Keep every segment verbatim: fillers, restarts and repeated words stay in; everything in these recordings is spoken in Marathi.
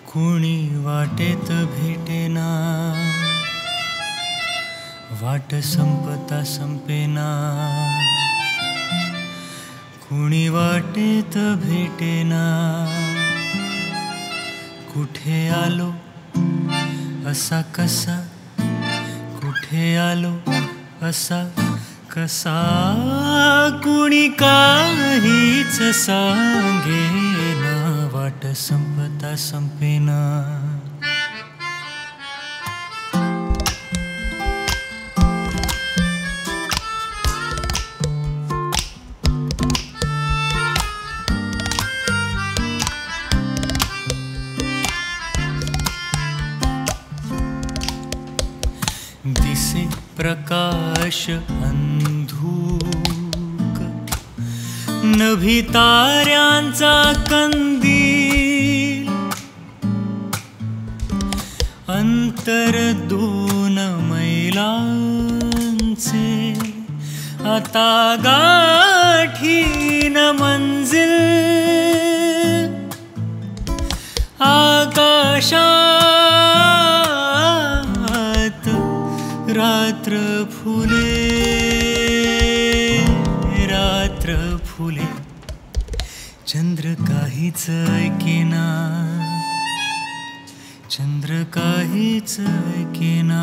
कुणी वाटेत भेटेना, वाट संपता संपेना. कुणी वाटेत भेटेना, कुठे आलो असा कसा, कुठे आलो असा कसा. कुणी काहीच सांगेना, वाट संपता संपेना. दिसे प्रकाश अंधूक, नभी ताऱ्यांचा कंदील. अंतर दोन मैलांचे, आता गाठीन मंजिल. आकाशात रात्र फुले, रात्र फुले. चंद्र काहीच ऐकेना, चंद्र काहीच ऐकेना.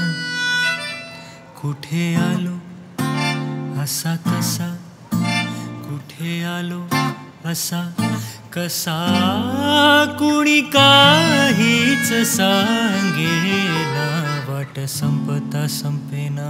कुठे आलो असा कसा, कुठे आलो असा कसा. कुणी काहीच सांगेना, वाट संपता संपेना.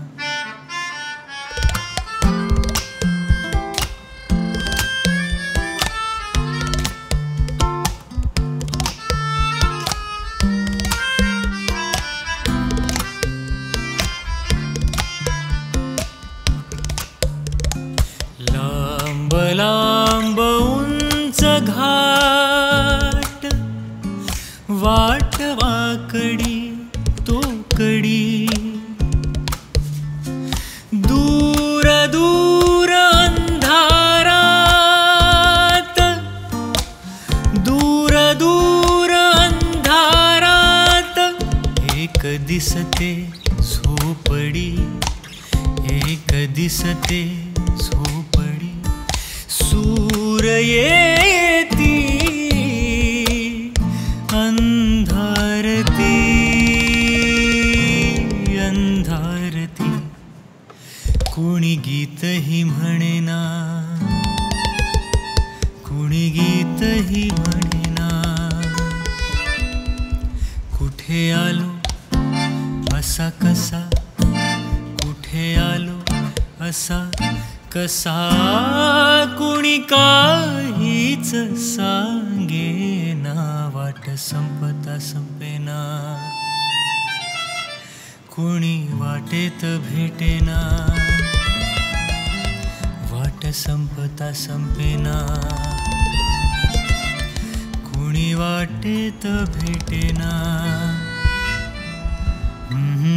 लांब लांब उंच घाट, वाट वाकडी तोकडी. दूर दूर अंधारात, दूर दूर अंधारात. एक दिसते झोपडी, एक दिसते झोपडी. सूर येती अंधारती, अंधारती. कुणी गीतही म्हणेना, कुणी गीतही म्हणेना. कुठे आलो असा कसा, कुठे आलो असा कसा. कुणी काहीच सांगेना, वाट संपता संपेना. कुणी वाटेत भेटेना, वाट संपता संपेना. कुणी वाटेत भेटेना.